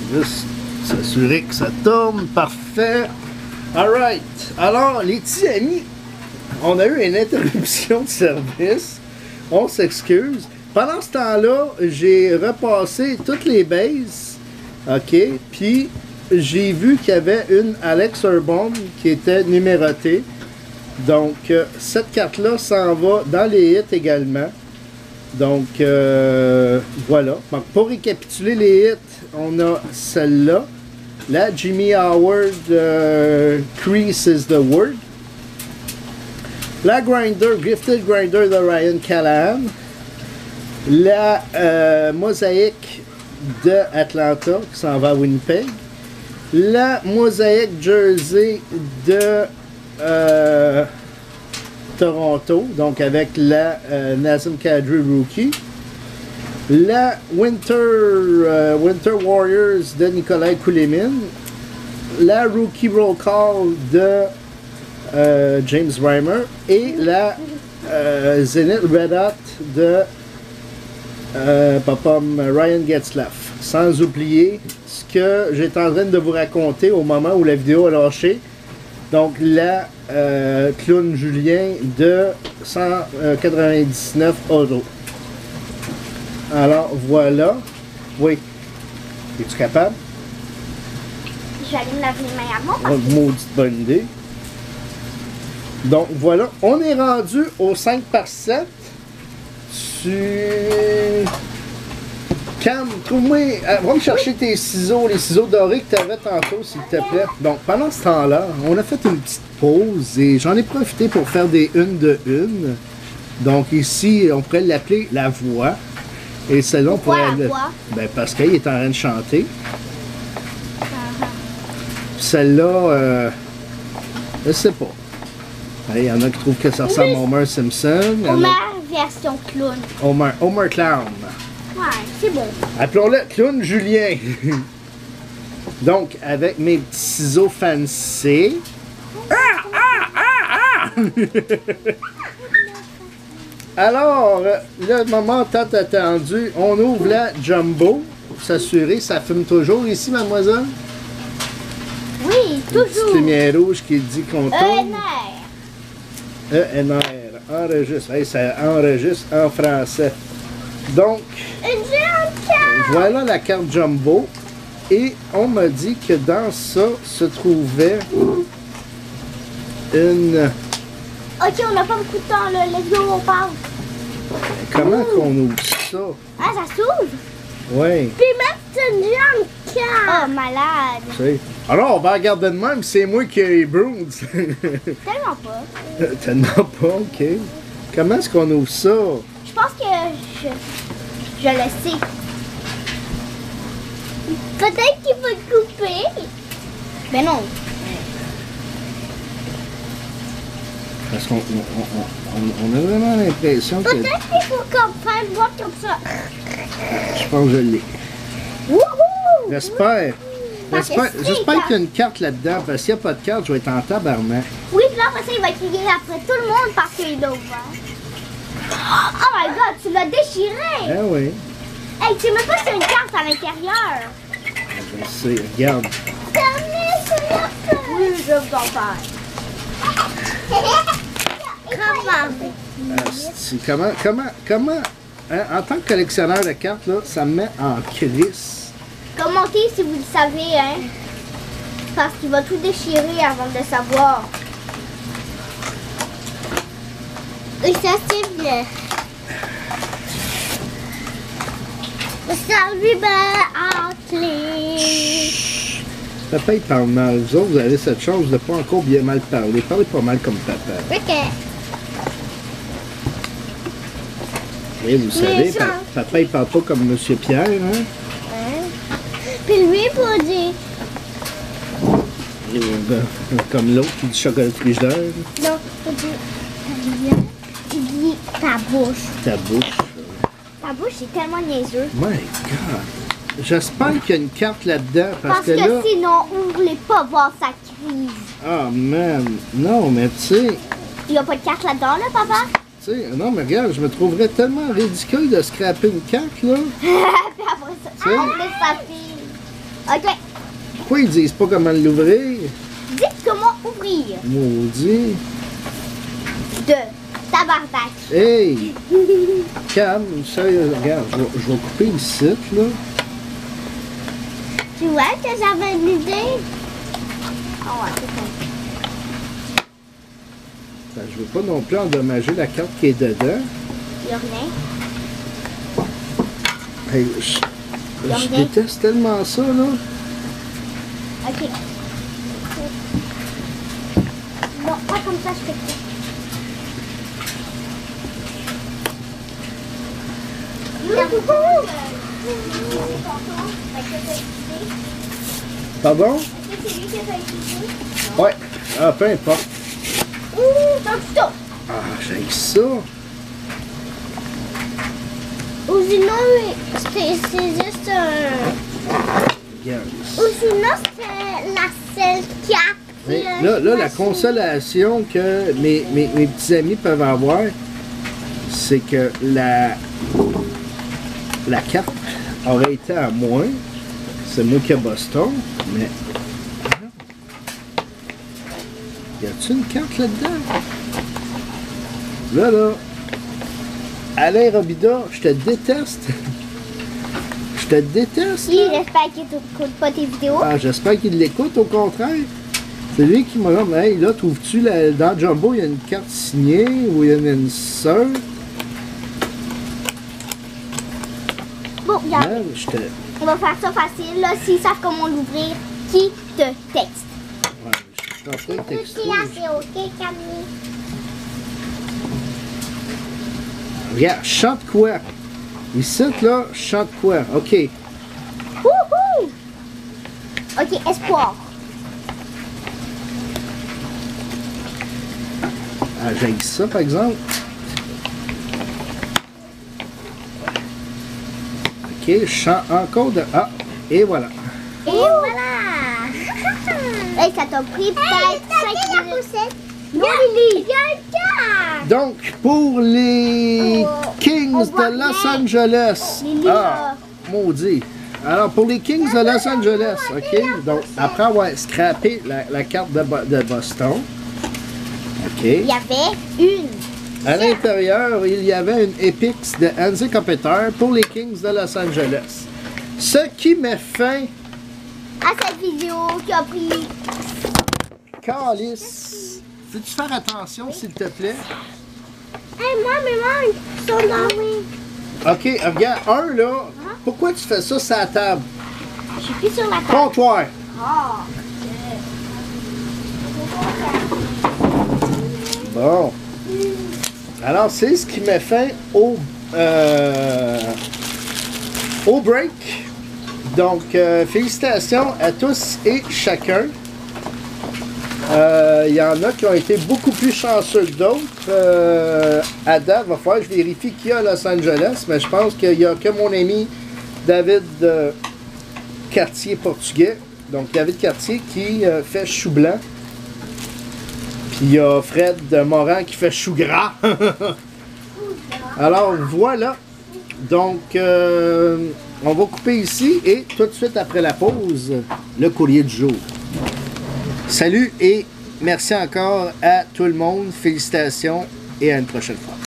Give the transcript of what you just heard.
Juste s'assurer que ça tourne. Parfait. Alright. Alors, les petits amis, on a eu une interruption de service. On s'excuse. Pendant ce temps-là, j'ai repassé toutes les bases. OK. Puis, j'ai vu qu'il y avait une Alex Urban qui était numérotée. Donc, cette carte-là s'en va dans les hits également. Donc, voilà. Donc, pour récapituler les hits, on a celle-là. La Jimmy Howard, Crease is the Word. La Grinder, Gifted Grinder de Ryan Callahan. La Mosaïque de Atlanta qui s'en va à Winnipeg. La Mosaïque Jersey de Toronto, donc avec la Nazem Kadri Rookie. La Winter Warriors de Nikolai Kulemin. La Rookie Roll Call de James Reimer. Et la Zenith Red Hot de Ryan Getzlaf. Sans oublier ce que j'étais en train de vous raconter au moment où la vidéo a lâché. Donc la Clown Julien de 199 euros. Alors voilà. Oui. Es-tu capable? Je vais aller me laver les mains avant. Maudite bonne idée. Donc voilà. On est rendu au 5 par 7. Cam, trouve-moi, va me chercher tes ciseaux, les ciseaux dorés que tu avais tantôt, s'il te plaît. Donc, pendant ce temps-là, on a fait une petite pause et j'en ai profité pour faire des une de une. Donc, ici, on pourrait l'appeler la voix. Et celle-là, on pourrait. Ben, parce qu'il est en train de chanter. Celle-là, je sais pas. Il y en a qui trouvent que ça ressemble à Homer Simpson. Homer version clown. Homer Clown. Ouais, c'est bon. Appelons-le Clown Julien. Donc, avec mes petits ciseaux fancy. Alors, le moment tant attendu, on ouvre la Jumbo pour s'assurer, ça fume toujours ici, mademoiselle? Oui, toujours. Une petite lumière rouge qui dit qu'on tourne. ENR. ENR. Enregistre. Hey, ça enregistre en français. Donc, une géante carte. Voilà la carte Jumbo. Et on m'a dit que dans ça se trouvait une... Ok, on n'a pas beaucoup de temps là. Let's go, on parle. Comment qu'on ouvre ça? Ah, ça s'ouvre? Oui. Puis même c'est une géante carte. Oh, malade. C'est... Alors, on va regarder de même, c'est moi qui ai les Bruins. Tellement pas. Tellement pas, ok. Comment est-ce qu'on ouvre ça? Je pense que je le sais. Peut-être qu'il faut le couper. Mais non. Parce qu'on a vraiment l'impression que... Peut-être qu'il faut qu'on fasse voir comme ça. Je pense que je l'ai. Wouhou! J'espère. J'espère que qu'il y a une carte là-dedans, parce qu'il n'y a pas de carte, je vais être en tabarnak. Oui, puis là, après ça, il va crier après tout le monde parce qu'il l'a ouvert. Oh my god, tu l'as déchiré! Ah oui. Hey, tu sais même pas si c'est une carte à l'intérieur. Je sais, regarde. Oui, je vais vous en faire. Comment, hein, en tant que collectionneur de cartes, là, ça me met en crise. Commentez si vous le savez, hein. Parce qu'il va tout déchirer avant de le savoir. Et ça, c'est bleu. Ça lui en clé. Papa, il parle mal. Vous autres, vous avez cette chance de ne pas encore bien mal parler. Parlez pas mal comme papa. Ok. Et vous savez, papa, il parle pas comme Monsieur Pierre, hein? Puis lui, pour dire... Comme l'autre qui dit chocolat frigidaire. Non, pour dire... Il dit ta bouche. Ta bouche. Ta bouche, c'est tellement niaiseux. My God. J'espère qu'il y a une carte là-dedans. Parce que là... sinon, on ne voulait pas voir sa crise. Ah, man. Non, mais tu sais... Il n'y a pas de carte là-dedans, là, papa? Tu sais, non, mais regarde, je me trouverais tellement ridicule de scraper une carte, là. Puis après ça, T'sais? on fait sa fille. OK. Pourquoi ils disent pas comment l'ouvrir? Dites comment ouvrir. Maudit. De tabarnak. Hey! Calme, sérieux, regarde, je vais couper ici, là. Tu vois que j'avais une idée? Oh ouais, c'est ça. Ben, je veux pas non plus endommager la carte qui est dedans. Il y a rien. Hey, je déteste tellement ça, là. OK. Non, pas comme ça, je fais ça. Pardon? Est-ce que c'est lui qui a utilisé? Ouais. Ah, peu importe. Ouh, dans le couteau. Ah, j'ai ça. Ou sinon, c'est juste un... Regarde. Ou sinon, c'est la seule carte. Mais là, la consolation que mes petits amis peuvent avoir, c'est que la carte aurait été à moi. C'est moi qui ai Boston, mais... Y a-t-il une carte là-dedans? Là... Alain Robida, je te déteste. Je te déteste. Oui, là. j'espère qu'il n'écoute pas tes vidéos. Ah, j'espère qu'il l'écoute, au contraire. C'est lui qui m'a dit, hey, là, trouves-tu, dans Jumbo, il y a une carte signée ou il y a une sœur? Bon, regarde, Man, je te... on va faire ça facile. Là, s'ils savent comment l'ouvrir, qui te texte? Ouais, je suis en train de texter. c'est OK, Camille. Regarde, chante quoi? Ici, là, chante quoi? OK. Wouhou! OK, espoir. Ah, j'ai ça, par exemple. OK, chante encore de... Ah, et voilà. Et voilà! Hey, ça t'a pris peut-être 5 minutes. Non, Lily! Donc, pour les Kings on voit de Los rien. Angeles. Lily, Ah, maudit. Alors, pour les Kings de Los Angeles, OK? Donc, après avoir scrappé la carte de Boston, OK? Il y avait une. À l'intérieur, il y avait une Epix de Andy Kopitar pour les Kings de Los Angeles. Ce qui met fin... À cette vidéo qui a pris... Calice. Veux-tu faire attention, s'il te plaît? Hey, moi, mes mains sont dans oui. OK, regarde, un, là, pourquoi tu fais ça sur la table? Je suis plus sur la table. Comptoir. Oh. Bon. Alors, c'est ce qui met fin au break. Donc, félicitations à tous et chacun. Il y en a qui ont été beaucoup plus chanceux que d'autres. À date, il va falloir que je vérifie qui y a à Los Angeles, mais je pense qu'il n'y a que mon ami David Cartier portugais. Donc, David Cartier qui fait chou blanc. Puis il y a Fred Morin qui fait chou gras. Alors, voilà. Donc, on va couper ici et tout de suite après la pause, le courrier du jour. Salut et merci encore à tout le monde. Félicitations et à une prochaine fois.